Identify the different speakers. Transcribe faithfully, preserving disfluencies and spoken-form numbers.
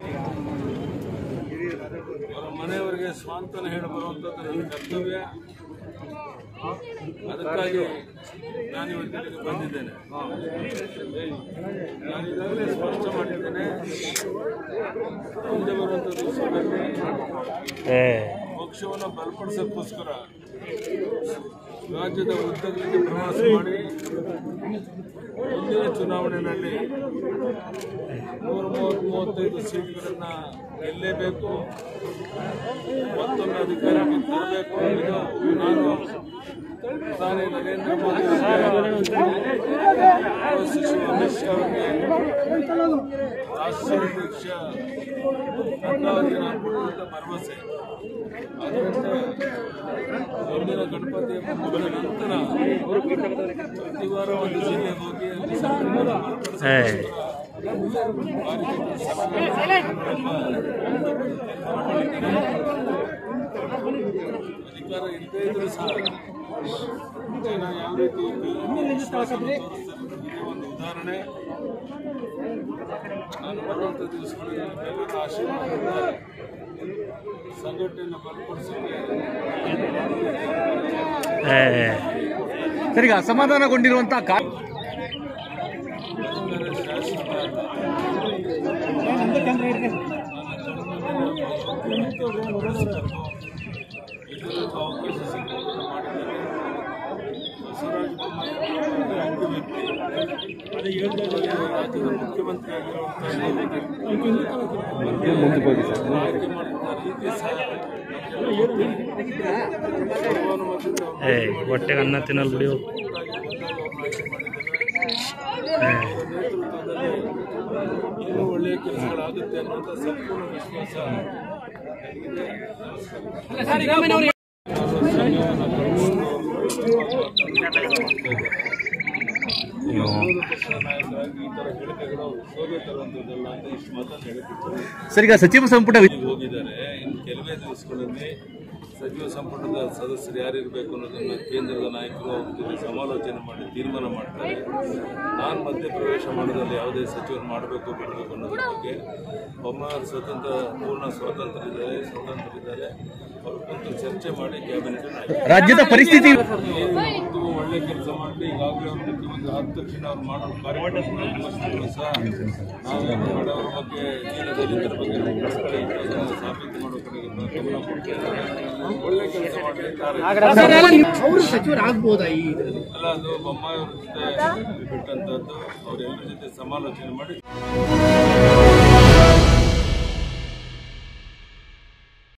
Speaker 1: ಅವರ ಮನೆಯವರಿಗೆ ಸ್ವಾಂತನ ಹೇಳಿ ಬರುವಂಥದ್ದು ನನ್ನ ಕರ್ತವ್ಯ. ಅದಕ್ಕಾಗಿ ನಾನು ಇವತ್ತಿಗೆ ಬಂದಿದ್ದೇನೆ. ನಾನು ಈಗಾಗಲೇ ಸ್ಪಷ್ಟ ಮಾಡಿದ್ದೇನೆ, ಮುಂದೆ ಬರುವಂಥ ದಿವಸಗಳಲ್ಲಿ ಪಕ್ಷವನ್ನು ಬಲಪಡಿಸೋಕ್ಕೋಸ್ಕರ ರಾಜ್ಯದ ಉದ್ದಗಲಿಗೆ ಪ್ರವಾಸ ಮಾಡಿ ಮುಂದಿನ ಚುನಾವಣೆಯಲ್ಲಿ ನೂರ ಮೂವತ್ತು ಮೂವತ್ತೈದು ಸೀಟ್ಗಳನ್ನು ಗೆಲ್ಲೇಬೇಕು, ಮತ್ತೊಮ್ಮೆ ಅಧಿಕಾರಕ್ಕೆ ತರಬೇಕು ಅನ್ನೋದು ನಾನು ಪ್ರಧಾನಿ ನರೇಂದ್ರ ಮೋದಿ ಸಚಿವ ಅಮಿತ್ ಶಾ ಅವರಿಗೆ ರಾಷ್ಟ್ರೀಯ ಅಧ್ಯಕ್ಷ ನಡ್ಡಾ ಅವರಿಗೆ ನಾನು ಕೊಡುವಂಥ ಭರವಸೆ. ಆದ್ದರಿಂದ ಮುಂದಿನ ಗಣಪತಿ ಮುಗಿದ ನಂತರ ಪ್ರತಿ ವಾರ ಒಂದು ಜಿಲ್ಲೆಗೆ ಹೋಗಿ ಅಧಿಕಾರ ಇಲ್ಲದೇ ಇದ್ರೂ ಸಹ ಜನ ಯಾವ ರೀತಿ ವಿಶ್ವಾಸವನ್ನು ತೋರಿಸ್ತಾರೆ ಒಂದು ಉದಾಹರಣೆ. ನಾನು ಬರುವಂಥ ದಿವಸಗಳಲ್ಲಿ ಎಲ್ಲರ ಆಶೀರ್ವಾದದಿಂದ ಸಂಘಟನೆಯನ್ನು ಬಲಪಡಿಸೋಕೆ
Speaker 2: ಸರಿ ಅಸಮಾಧಾನಗೊಂಡಿರುವಂತಹ
Speaker 1: ಅವಕಾಶ ಸಿಗುವುದನ್ನು ಮಾಡಿದ್ದಾರೆ. ಬಸವರಾಜ ಬೊಮ್ಮಾಯಿ ಅಂಗ ವ್ಯಕ್ತಿ ರಾಜ್ಯದ ಮುಖ್ಯಮಂತ್ರಿ ಆಗಿರುವಂತಹ ಆಯ್ಕೆ ಮಾಡಿದ ರೀತಿ ಸಹ
Speaker 2: ಹೊಟ್ಟೆಗೆ ಅನ್ನ ತಿನ್ನಲ್ ಬಿಡಿ.
Speaker 1: ನೇತೃತ್ವದಲ್ಲಿ ಇನ್ನೂ ಒಳ್ಳೆಯ ಕೆಲಸಗಳಾಗುತ್ತೆ ಅನ್ನುವಂಥ ಸಂಪೂರ್ಣ ವಿಶ್ವಾಸ ನನಗಿದೆ.
Speaker 2: ಸರ್, ಈಗ ಸಚಿವ ಸಂಪುಟ
Speaker 1: ಹೋಗಿದ್ದಾರೆ. ಇನ್ನು ಕೆಲವೇ ದಿವಸಗಳಲ್ಲಿ ಸಚಿವ ಸಂಪುಟದ ಸದಸ್ಯರು ಯಾರಿರಬೇಕು ಅನ್ನೋದನ್ನು ಕೇಂದ್ರದ ನಾಯಕರು ಅವ್ರ ಜೊತೆ ಸಮಾಲೋಚನೆ ಮಾಡಿ ತೀರ್ಮಾನ ಮಾಡ್ತಾರೆ. ನಾನು ಮಧ್ಯೆ ಪ್ರವೇಶ ಮಾಡೋದ್ರಲ್ಲಿ ಯಾವುದೇ ಸಚಿವರು ಮಾಡಬೇಕು ಬಿಡಬೇಕು ಅನ್ನೋದ್ರ ಬಗ್ಗೆ ಬೊಮ್ಮಾಯಿ ಸ್ವತಂತ್ರ ಪೂರ್ಣ ಸ್ವಾತಂತ್ರ್ಯ ಇದ್ದಾರೆ ಸ್ವತಂತ್ರ ಇದ್ದಾರೆ ಅವ್ರ ಕುರಿತು ಚರ್ಚೆ ಮಾಡಿ ಕ್ಯಾಬಿನೆಟ್
Speaker 2: ರಾಜ್ಯದ ಪರಿಸ್ಥಿತಿ
Speaker 1: ಮತ್ತು ಒಳ್ಳೆ ಕೆಲಸ ಮಾಡಿ ಈಗಾಗಲೇ ಅವ್ರ ಮುಖ್ಯಮಂತ್ರಿ ಆದ ತಕ್ಷಣ ಅವ್ರು ಮಾಡೋ ಕಾರ್ಯಕ್ರಮಗಳು ಸಹ ನಾವೇನು ಮಾಡೋರ ಬಗ್ಗೆ ದೀನ ದಲಿತರ ಬಗ್ಗೆ ಸಾಬೀತು ಮಾಡೋ ಕಡೆಗೆ ಗಮನ ಕೊಡ್ತಿದ್ದಾರೆ. ಒಳ್ಳೆ ಕೆಲಸ ಮಾಡಿದ್ದಾರೆ. ಅಲ್ಲ, ಅದು ಬೊಮ್ಮಾಯಿ ಅವ್ರ ಜೊತೆ ಬಿಟ್ಟಂತದ್ದು ಅವರೆಲ್ಲರ ಜೊತೆ ಸಮಾಲೋಚನೆ ಮಾಡಿ